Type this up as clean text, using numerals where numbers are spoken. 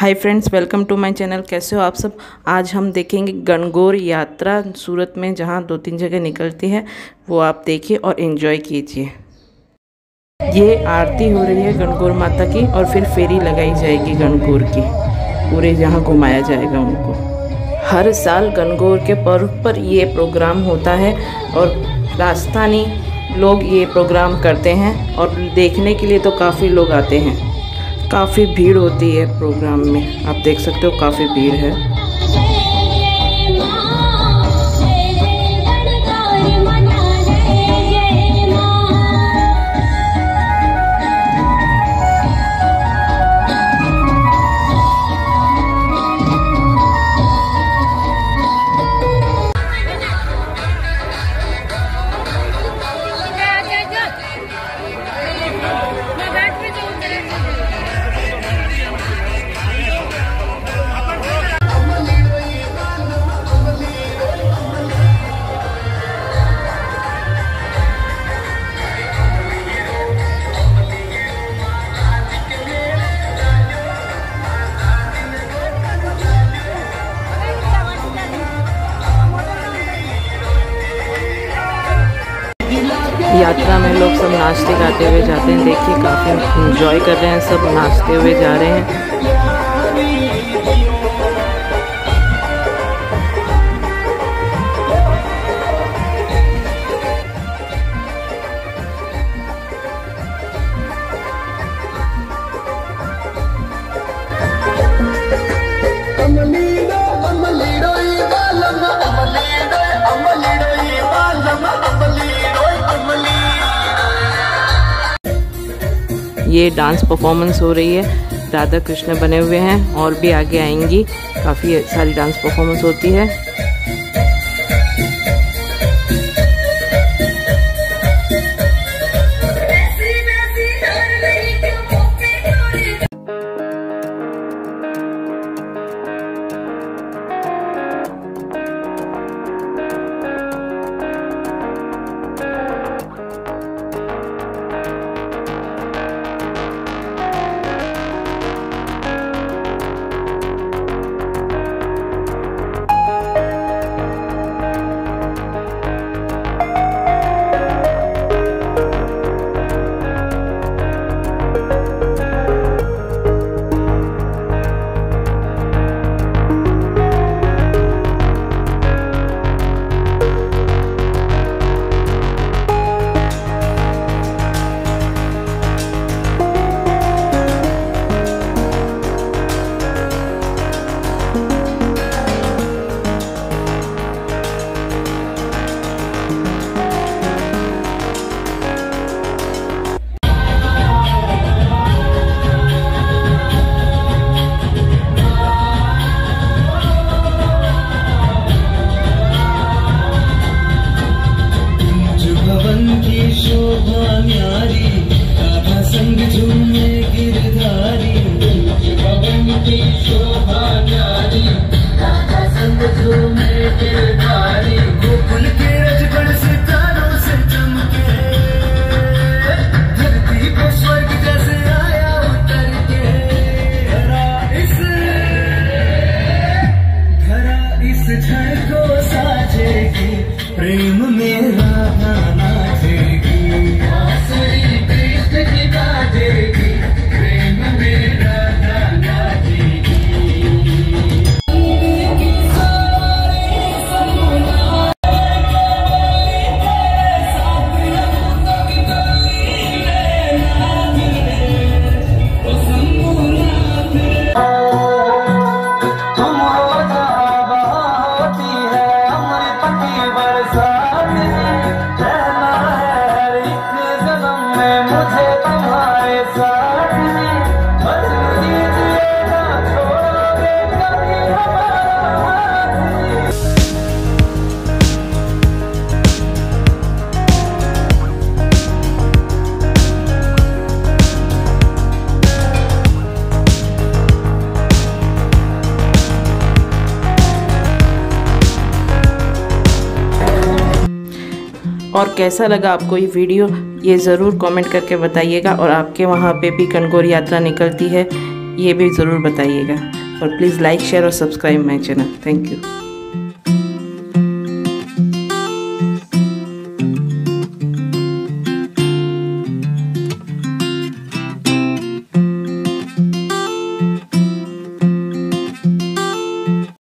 Hi friends, welcome to my channel. कैसे हो आप सब। आज हम देखेंगे गणगौर यात्रा सूरत में, जहां 2-3 जगह निकलती है, वो आप देखिए और एंजॉय कीजिए। ये आरती हो रही है गणगौर माता की और फिर फेरी लगाई जाएगी गणगौर की, पूरे यहाँ घुमाया जाएगा उनको। हर साल गणगौर के पर्व पर ये प्रोग्राम होता है और राजस्थानी लोग ये प्रोग्राम करते हैं और देखने के लिए तो काफ़ी लोग आते हैं। काफ़ी भीड़ होती है प्रोग्राम में, आप देख सकते हो काफ़ी भीड़ है। यात्रा में लोग सब नाचते गाते हुए जाते हैं। देखिए काफ़ी एंजॉय कर रहे हैं, सब नाचते हुए जा रहे हैं। ये डांस परफॉर्मेंस हो रही है, राधा कृष्ण बने हुए हैं और भी आगे आएंगी। काफ़ी सारी डांस परफॉर्मेंस होती है। प्रेम मेरा गाना नाचेगी, बांसुरी कृष्ण की बाजेगी, प्रेम मेरा गाना नाचेगी। और कैसा लगा आपको ये वीडियो, ये ज़रूर कमेंट करके बताइएगा। और आपके वहाँ पे भी गणगौर यात्रा निकलती है ये भी ज़रूर बताइएगा। और प्लीज़ लाइक शेयर और subscribe my channel. Thank you.